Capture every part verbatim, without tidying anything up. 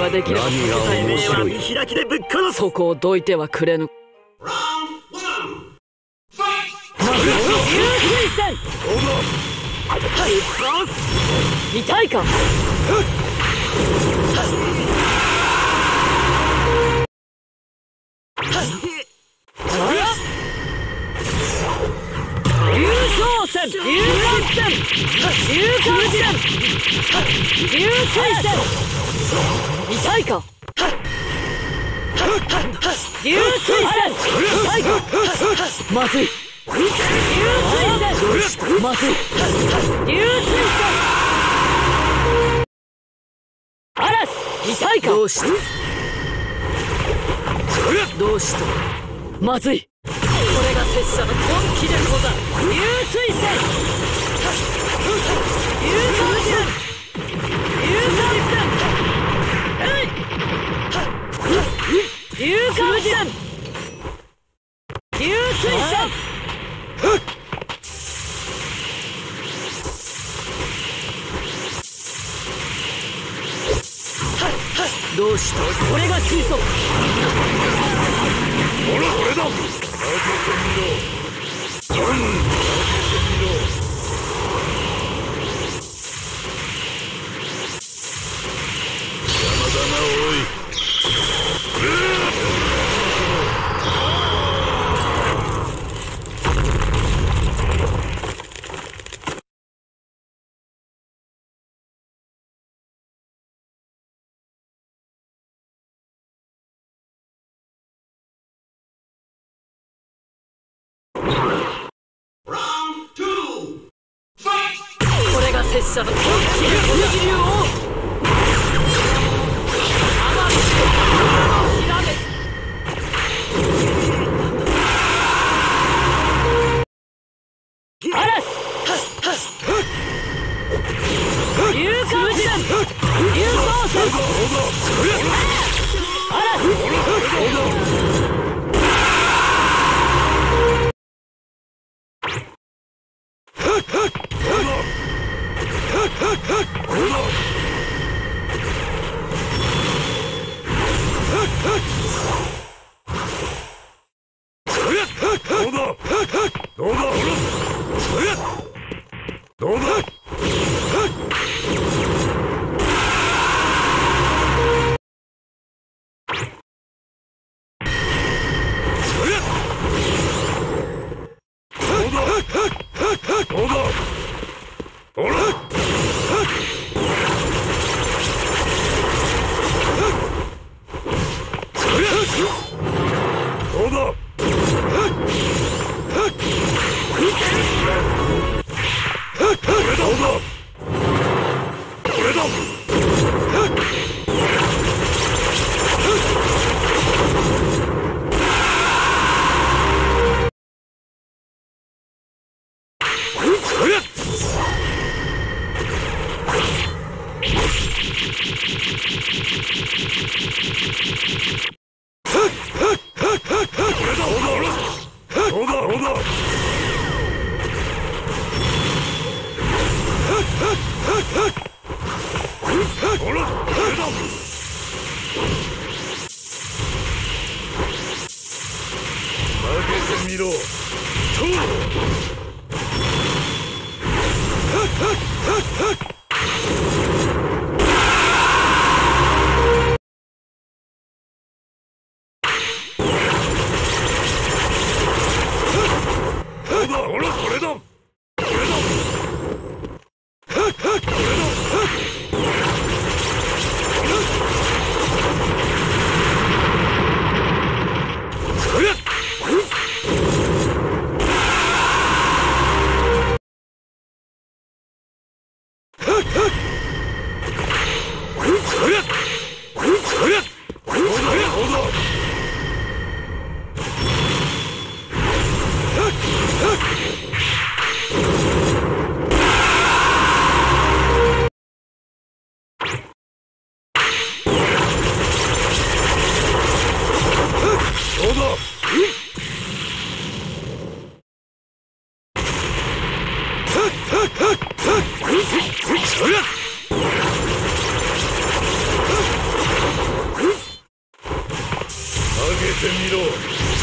ができれば何が面白い。 見開きでぶっ殺す。 そこをどいてはくれぬ。まず流水戦。痛いか。流昇戦、流冠戦、流冠戦、流水戦。痛いか。流水戦。痛いか。まずい。流水戦。まずい。流水戦。嵐。痛いか。どうした。どうした。まずい。これが拙者の本気でござる。流水戦。流冠戦。流冠戦。えい。流冠戦。流水戦。どうした。これが推測。 ほらこれだ。 これが拙者の本気でおにぎりを。嵐。流冠戦。流光戦。嵐。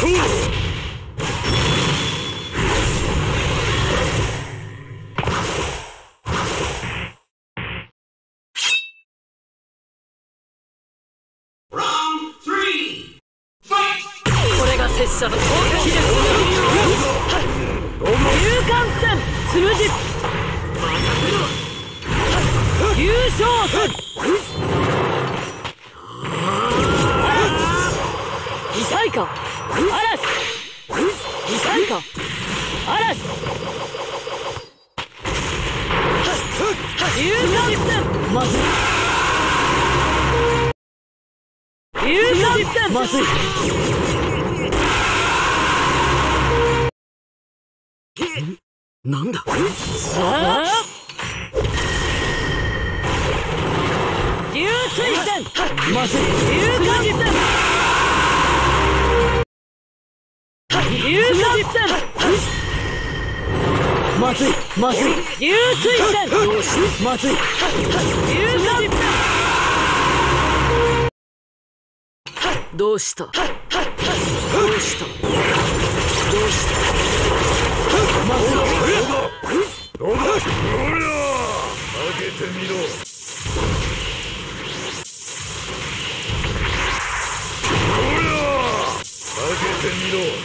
これが拙者の攻撃です。勇敢戦つむじ優勝戦痛いか嵐痛いか嵐勇敢戦まずい勇敢戦まずいなんださあ流水戦まずい勇敢戦流水戦まずいまずい流水戦まずい勇敢戦どうしたどうしたどうしたまずいどうだどうだ開けてみろ開けてみろ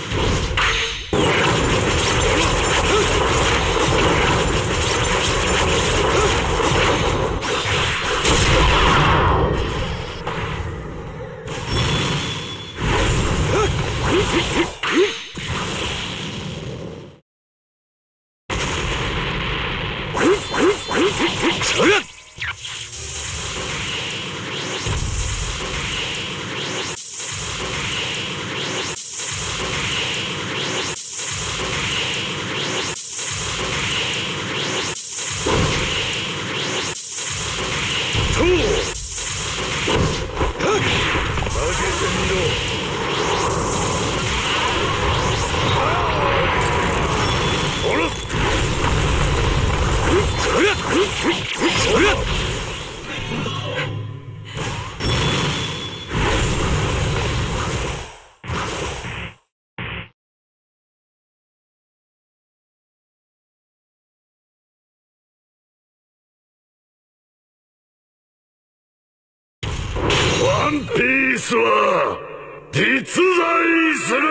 ワンピースは実在する。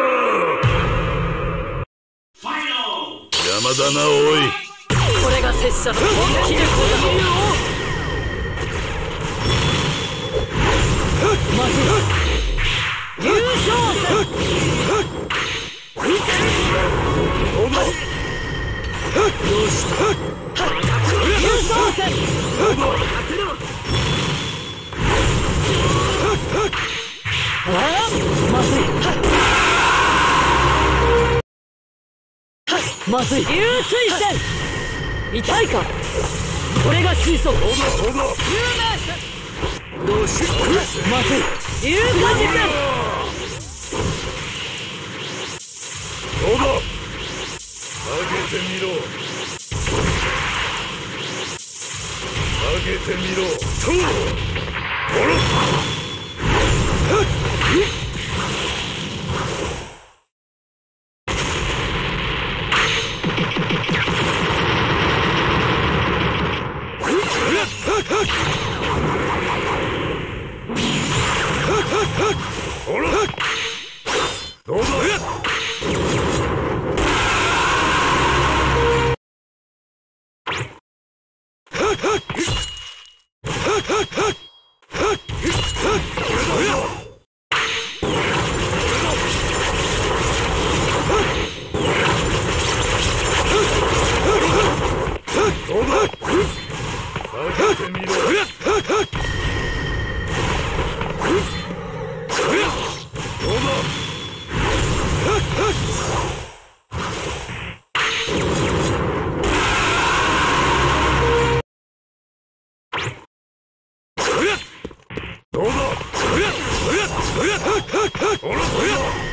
山田なおい、 これが拙者の本気でござるよ。まずい優勝戦どうした優勝戦ああまずいまずい流水戦痛いかこれが真相有名戦どうしまずい流感じ戦どうだ開けてみろ開けてみろそうおろどうだどうだ